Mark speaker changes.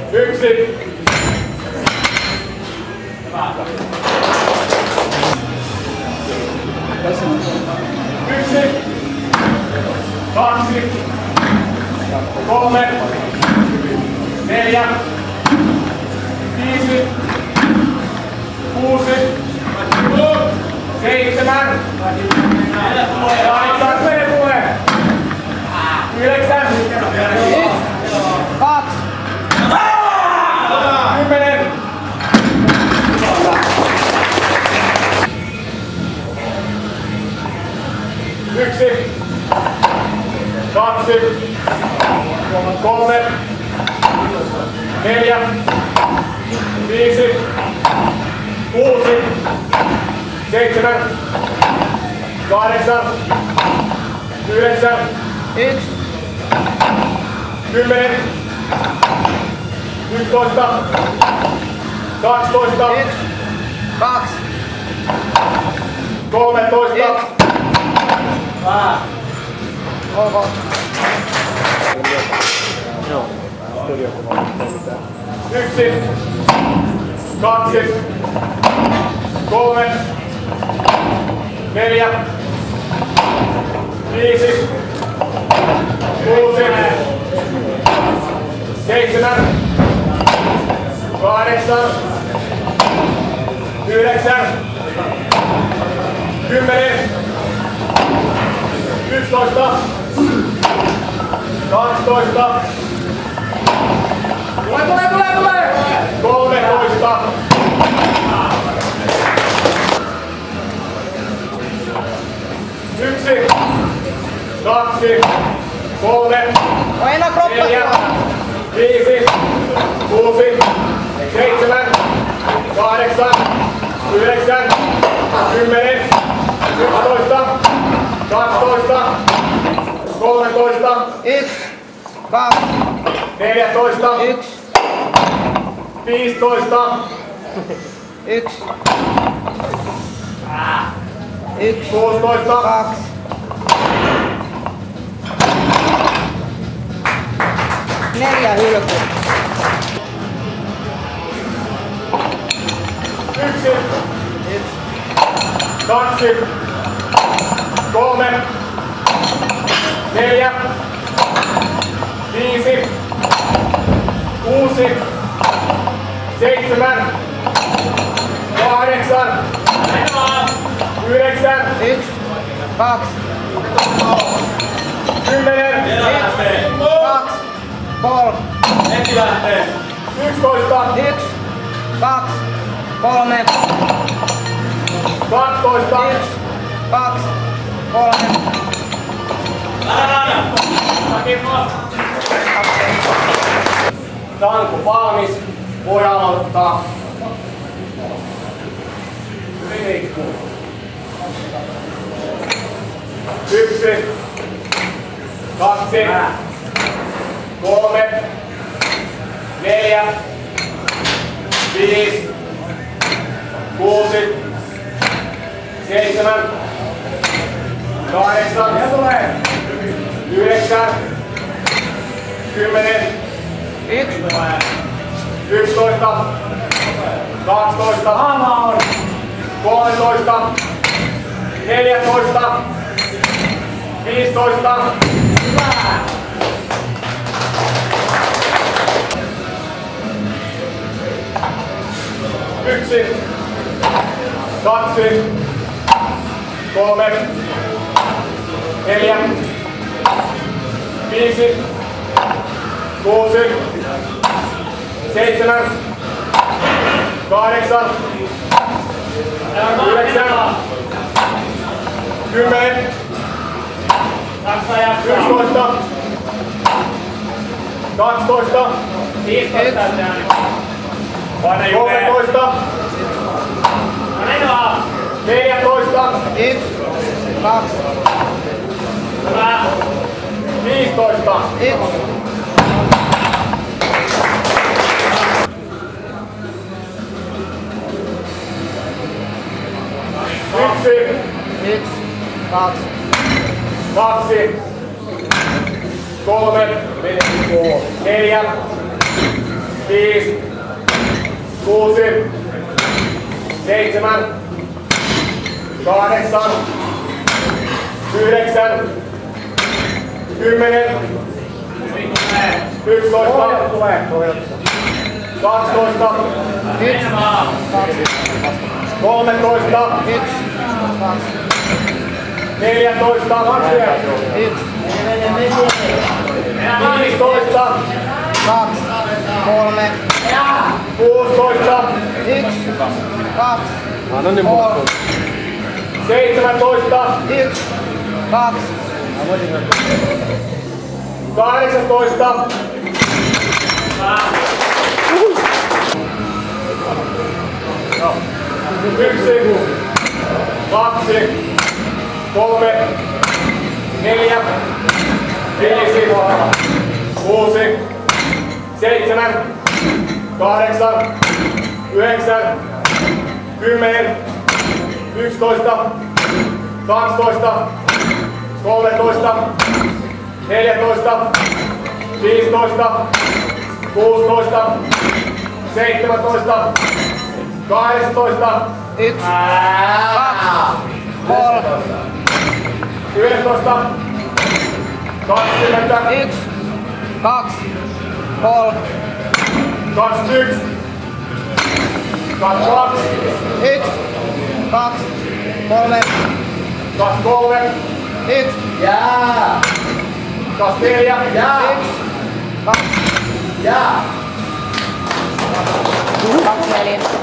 Speaker 1: Yksi. Yksi. Kaksi. Kolme. Neljä. Viisi. Kuusi. Seitsemän. Kahdeksan. Yhdeksän.
Speaker 2: Kaksi.
Speaker 1: 10. Yksi. Kaksi. Kolme. Neljä. Viisi. Kuusi. Seitsemän. Kahdeksan. Yhdeksän.
Speaker 2: 1.
Speaker 1: 10. 11. 12.
Speaker 2: 1. 2.
Speaker 1: 13.
Speaker 2: OK.
Speaker 1: Yksi. Kaksi. Kolme. Neljä. Viisi. Kuusi. Seitsemän. Kahdeksan. Yhdeksän. 10. 11. 12. Tulee! 13. Yksi. Kaksi. Kolme.
Speaker 2: Aina kroppa.
Speaker 1: Neljä. Viisi. Kuusi. Seitsemän. Kahdeksan. Yhdeksän. 10. 11. 12. 13.
Speaker 2: 1. 2.
Speaker 1: 14.
Speaker 2: 1.
Speaker 1: 15.
Speaker 2: 1. 1.
Speaker 1: 16.
Speaker 2: 2. 4 hylky.
Speaker 1: Yksi. Kaksi. Kolme. Neljä. Viisi. Kuusi. Seitsemän. Kahdeksan. Yhdeksän.
Speaker 2: 1. 2.
Speaker 1: 10.
Speaker 2: 2. 3.
Speaker 1: 11.
Speaker 2: 1. 2. 3.
Speaker 1: 12.
Speaker 2: 1. 2. 3.
Speaker 1: Tanku valmis. Voi aloittaa. Yksi. Kaksi. Kolme. Neljä. Viisi. Kuusi. Seitsemän. Kahdeksan. Yhdeksän. 10.
Speaker 2: 1.
Speaker 1: 11. 12. 13. 14. 15. Yksi. Kaksi. Kolme. Neljä. Viisi. Kuusi. Seitsemän. Kahdeksan. Yhdeksän. 10. 11. 12.
Speaker 2: 15.
Speaker 1: 13. 14.
Speaker 2: 1. 2.
Speaker 1: 15.
Speaker 2: 1.
Speaker 1: Yksi.
Speaker 2: 1. 2.
Speaker 1: 2. 3. 4. 5, 6, 7, 8, 9, 10, 11, 12,
Speaker 2: 1, 2,
Speaker 1: 13,
Speaker 2: 1,
Speaker 1: 14,
Speaker 2: 1,
Speaker 1: 15,
Speaker 2: 2, 3,
Speaker 1: 16,
Speaker 2: 1, 2,
Speaker 3: Anna ne muut.
Speaker 1: 17,
Speaker 2: 1, 2,
Speaker 1: 18, 1, 2, 3, 4, 5, 6, 7, 8, 9, 10, 11, 12, 13, 14, 15, 16, 17, 18,
Speaker 2: 1, 2, 3,
Speaker 1: 19,
Speaker 2: 1, 2, 3,
Speaker 1: 21, 22,
Speaker 2: 1, 2, 3,
Speaker 1: 23,
Speaker 2: 1,
Speaker 1: jaa, 24, jaa,
Speaker 2: 1, 2, 4.